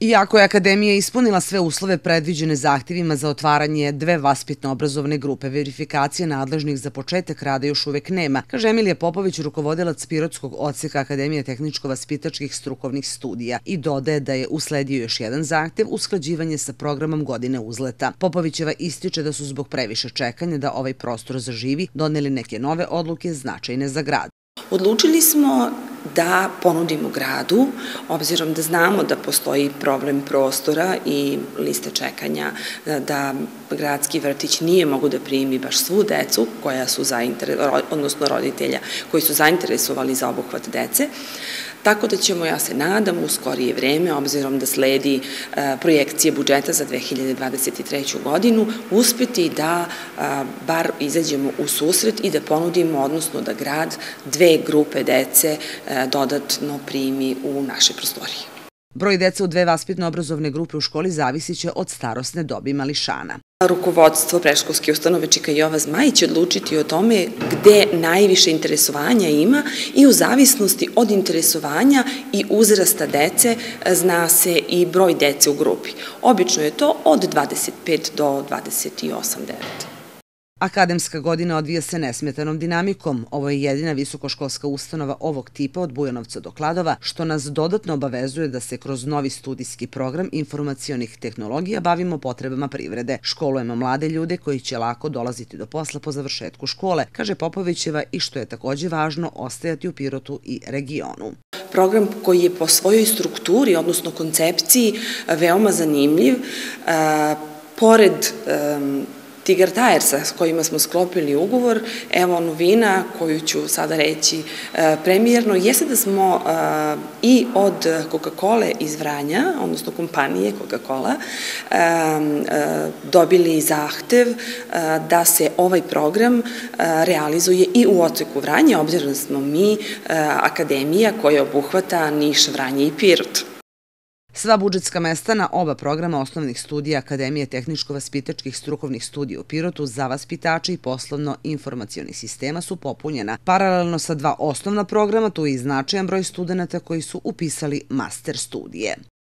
Iako je Akademija ispunila sve uslove predviđene zahtjevima za otvaranje dve vaspitno-obrazovne grupe, verifikacije nadležnih za početak rada još uvek nema, kaže Emilija Popović, rukovodilac Pirotskog odseka Akademije tehničko-vaspitačkih strukovnih studija, i dodaje da je usledio još jedan zahtjev, usklađivanje sa programom godine uzleta. Popovićeva ističe da su zbog previše čekanja da ovaj prostor zaživi doneli neke nove odluke značajne za grad. Odlučili smo da ponudimo gradu, obzirom da znamo da postoji problem prostora i liste čekanja, da gradski vrtić nije mogu da primi baš svu decu koja su odnosno roditelja koji su zainteresovali za obuhvat dece. Tako da ćemo, ja se nadam, u skorije vreme, obzirom da sledi projekcije budžeta za 2023. godinu, uspeti da bar izađemo u susret i da ponudimo, odnosno da grad dve grupe dece dodatno primi u naše prostorije. Broj dece u dve vaspitno-obrazovne grupe u školi zavisit će od starosne dobi mališana. Rukovodstvo predškolske ustanove Čika Jova Zmajić će odlučiti o tome gde najviše interesovanja ima i u zavisnosti od interesovanja i uzrasta dece zna se i broj dece u grupi. Obično je to od 25 do 28-9. Akademska godina odvija se nesmetanom dinamikom. Ovo je jedina visokoškolska ustanova ovog tipa od Bujanovca do Kladova, što nas dodatno obavezuje da se kroz novi studijski program informacionih tehnologija bavimo potrebama privrede. Školujemo mlade ljude koji će lako dolaziti do posla po završetku škole, kaže Popovićeva, i što je takođe važno, ostajati u Pirotu i regionu. Program koji je po svojoj strukturi, odnosno koncepciji, veoma zanimljiv, pored Tigar Tajersa s kojima smo sklopili ugovor, evo novina koju ću sada reći premijerno, jeste da smo i od Coca-Cola iz Vranja, odnosno kompanije Coca-Cola, dobili zahtev da se ovaj program realizuje i u odseku Vranja, obzirom da smo mi akademija koja obuhvata Niš, Vranje i Pirot. Sva budžetska mesta na oba programa osnovnih studija Akademije tehničko-vaspitačkih strukovnih studija u Pirotu za vaspitače i poslovno-informacionih sistema su popunjena. Paralelno sa dva osnovna programa, tu je i značajan broj studenta koji su upisali master studije.